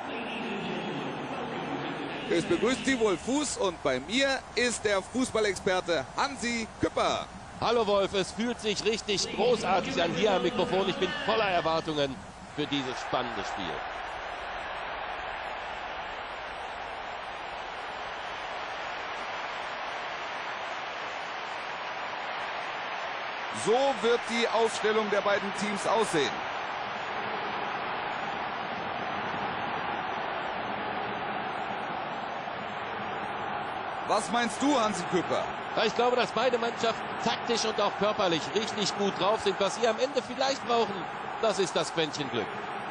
Es begrüßt Sie Wolf Fuß und bei mir ist der Fußballexperte Hansi Küpper. Hallo Wolf, es fühlt sich richtig großartig an hier am Mikrofon. Ich bin voller Erwartungen für dieses spannende Spiel. So wird die Aufstellung der beiden Teams aussehen. Was meinst du, Hansi Küpper? Ich glaube, dass beide Mannschaften taktisch und auch körperlich richtig gut drauf sind. Was sie am Ende vielleicht brauchen, das ist das Quäntchen Glück.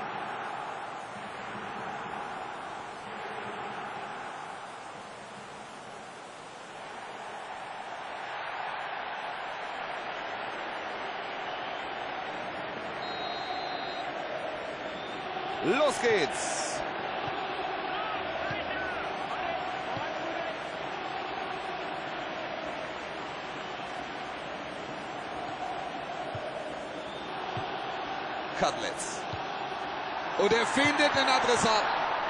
Los geht's! Cutlets. Und er findet den Adressaten.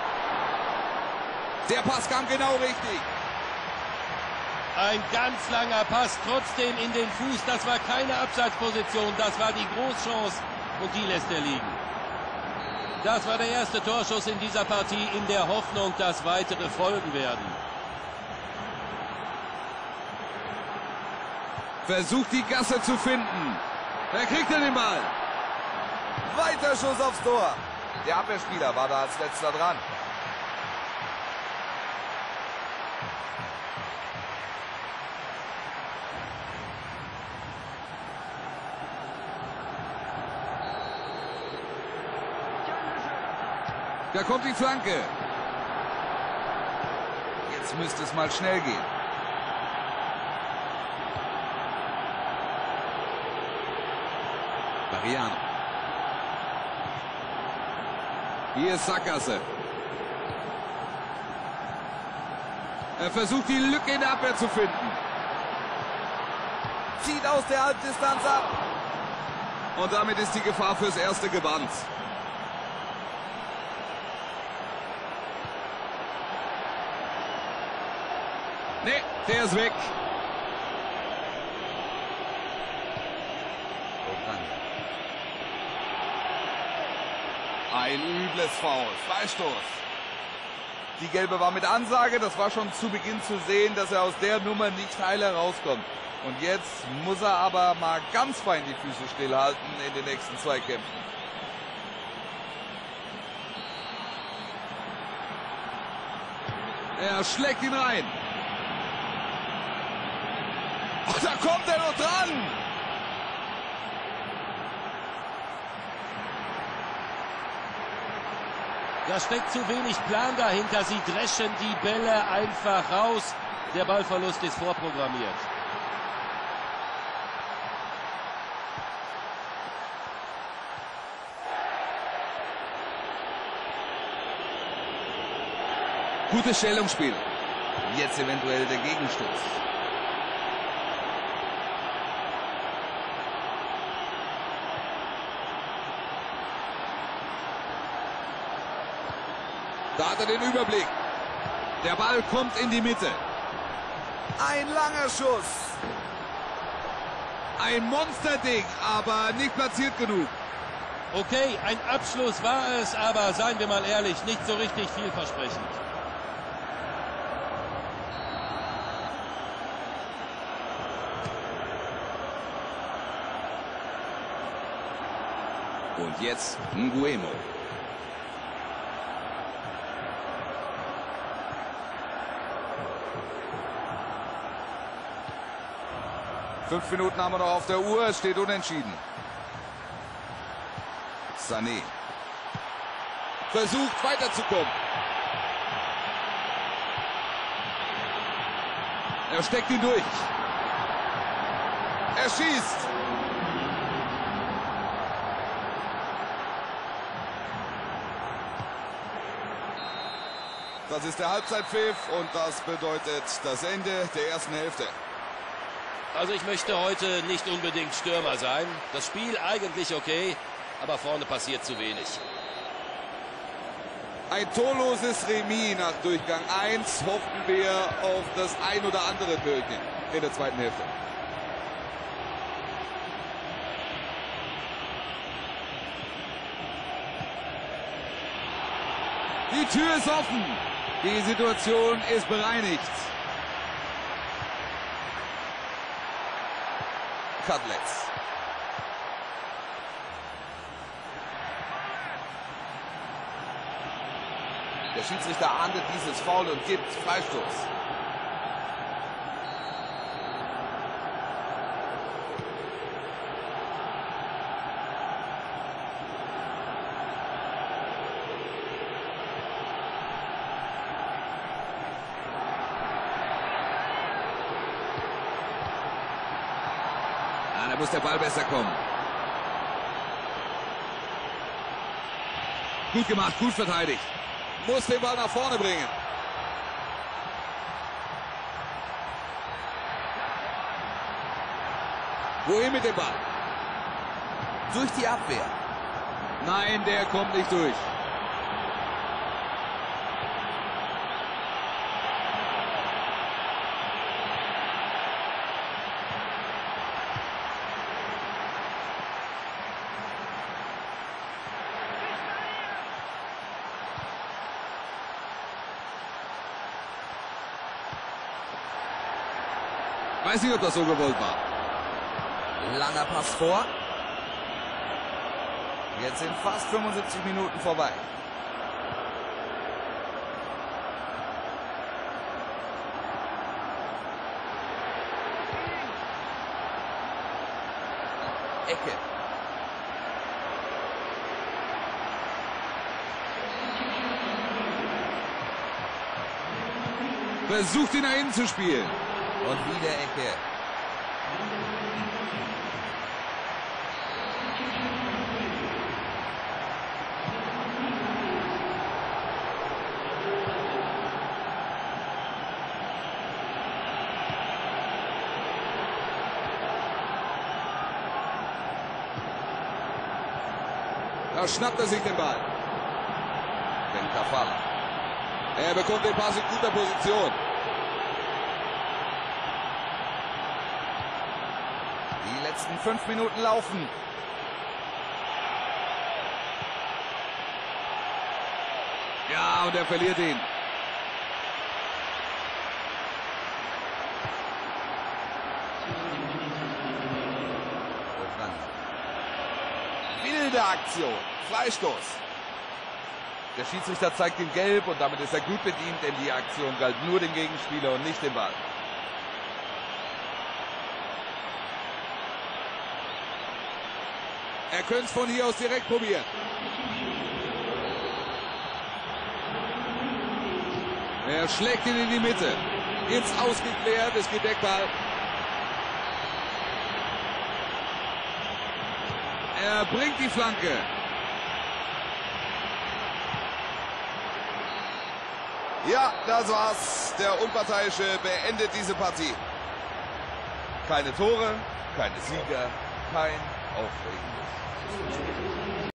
Der Pass kam genau richtig. Ein ganz langer Pass, trotzdem in den Fuß. Das war keine Abseitsposition, das war die Großchance und die lässt er liegen. Das war der erste Torschuss in dieser Partie in der Hoffnung, dass weitere folgen werden. Versucht die Gasse zu finden. Da kriegt er den Ball. Weiter Schuss aufs Tor. Der Abwehrspieler war da als letzter dran. Da kommt die Flanke. Jetzt müsste es mal schnell gehen. Mariano. Hier ist Sackgasse. Er versucht die Lücke in der Abwehr zu finden. Zieht aus der Halbdistanz ab. Und damit ist die Gefahr fürs Erste gebannt. Nee, der ist weg. Ein übles Foul. Freistoß. Die Gelbe war mit Ansage. Das war schon zu Beginn zu sehen, dass er aus der Nummer nicht heil herauskommt. Und jetzt muss er aber mal ganz fein die Füße stillhalten in den nächsten Zweikämpfen. Er schlägt ihn rein. Oh, da kommt er noch dran. Da steckt zu wenig Plan dahinter. Sie dreschen die Bälle einfach raus. Der Ballverlust ist vorprogrammiert. Gutes Stellungsspiel. Jetzt eventuell der Gegenstoß. Da hat er den Überblick. Der Ball kommt in die Mitte. Ein langer Schuss. Ein Monsterding, aber nicht platziert genug. Okay, ein Abschluss war es, aber seien wir mal ehrlich, nicht so richtig vielversprechend. Und jetzt Nguemo. Fünf Minuten haben wir noch auf der Uhr. Es steht unentschieden. Sané. Versucht weiterzukommen. Er steckt ihn durch. Er schießt. Das ist der Halbzeitpfiff und das bedeutet das Ende der ersten Hälfte. Also ich möchte heute nicht unbedingt Stürmer sein. Das Spiel eigentlich okay, aber vorne passiert zu wenig. Ein torloses Remis nach Durchgang 1. Hoffen wir auf das ein oder andere Türchen in der zweiten Hälfte. Die Tür ist offen. Die Situation ist bereinigt. Cutlets. Der Schiedsrichter ahndet dieses Foul und gibt Freistoß. Da muss der Ball besser kommen. Gut gemacht, gut verteidigt. Muss den Ball nach vorne bringen. Wohin mit dem Ball? Durch die Abwehr. Nein, der kommt nicht durch. Weiß nicht, ob das so gewollt war. Langer Pass vor. Jetzt sind fast 75 Minuten vorbei. Ecke. Versucht ihn nach innen zu spielen. Und wieder Ecke. Da schnappt er sich den Ball. Ben Kafala. Er bekommt den Pass in guter Position. Die letzten 5 Minuten laufen. Ja, und er verliert ihn. Wilde Aktion. Freistoß. Der Schiedsrichter zeigt ihm gelb und damit ist er gut bedient, denn die Aktion galt nur dem Gegenspieler und nicht dem Ball. Er könnte es von hier aus direkt probieren. Er schlägt ihn in die Mitte. Jetzt ausgeklärt, es geht Eckball. Er bringt die Flanke. Ja, das war's. Der Unparteiische beendet diese Partie. Keine Tore, keine Sieger, kein Aufregendes.